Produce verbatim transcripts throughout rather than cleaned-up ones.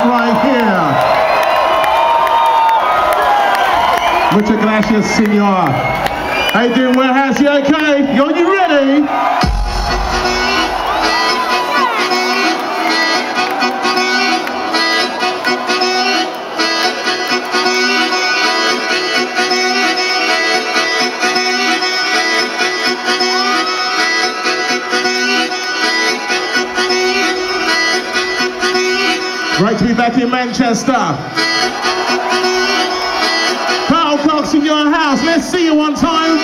right here. Muchas gracias, senor. How you doing, Warehouse? You okay? Are you ready? Great to be back in Manchester. Carl Cox in your house. Let's see you one time.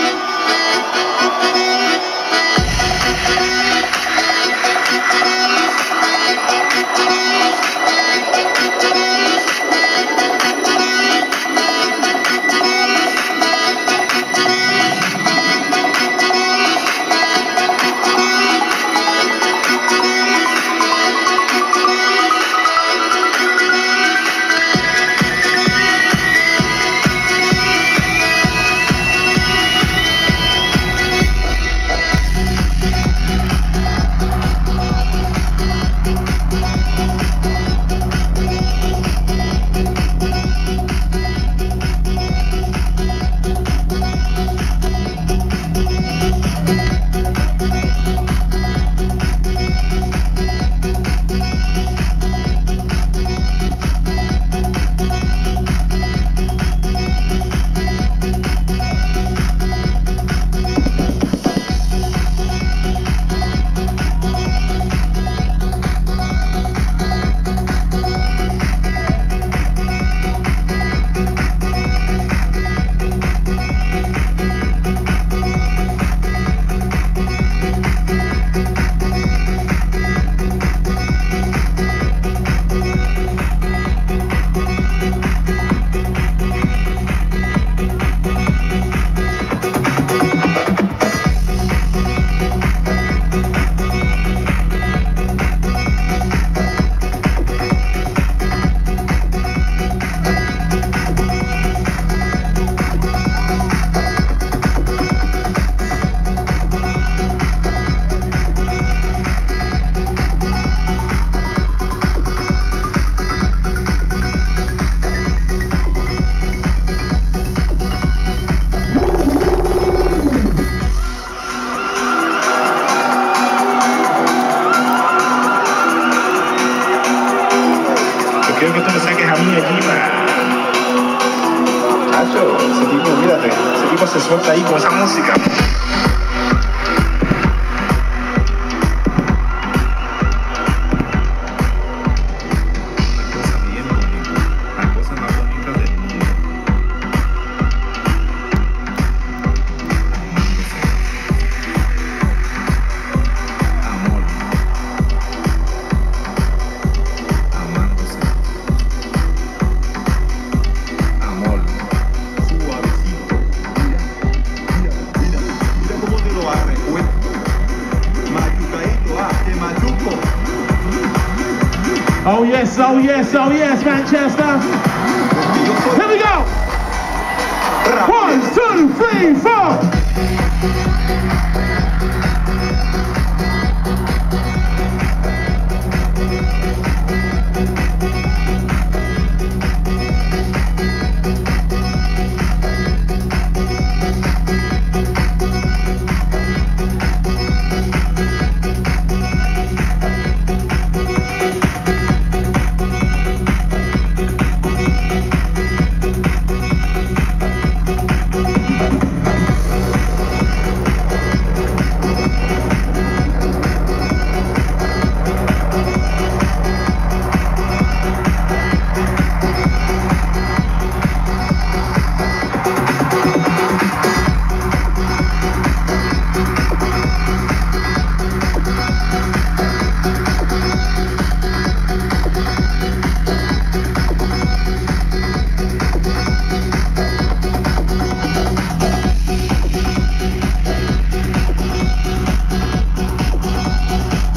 Quiero que tú me saques a mí allí para... Chacho, ese tipo, mírate, ese tipo se suelta ahí con esa música. Oh yes, oh yes, oh yes, Manchester. Here we go. One, two, three, four.